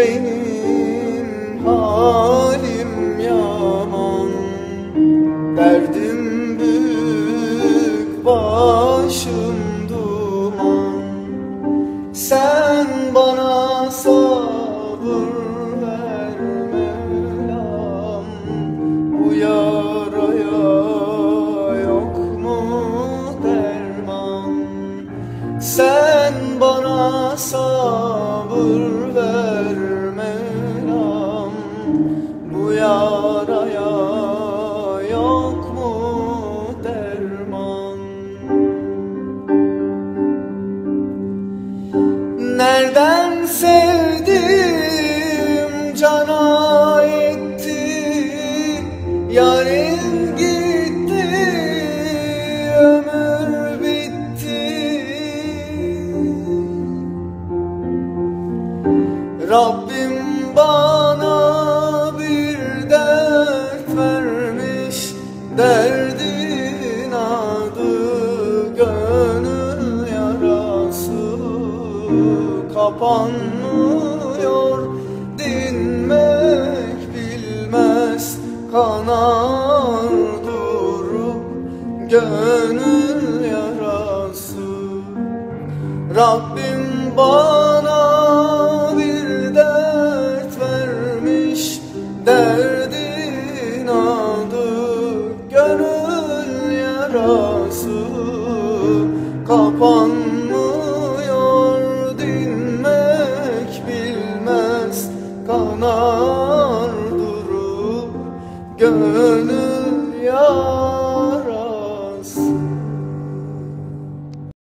benim halim yaman, derdim büyük, başım duman. Sen bana sabır ver Mevlam, bu yaraya yok mu derman? Sen bana sabır ver Mevlam, bu yaraya yok mu derman? Nereden sevdim cana etti, yarın gitti, ömür bitti. Rabbim bana bir dert vermiş, derdin adı gönül yarası. Kapanmıyor, dinmek bilmez, kanar durup gönül yarası. Rabbim bana bir dert vermiş, derdin adı gönül yarası. Kapanmıyor,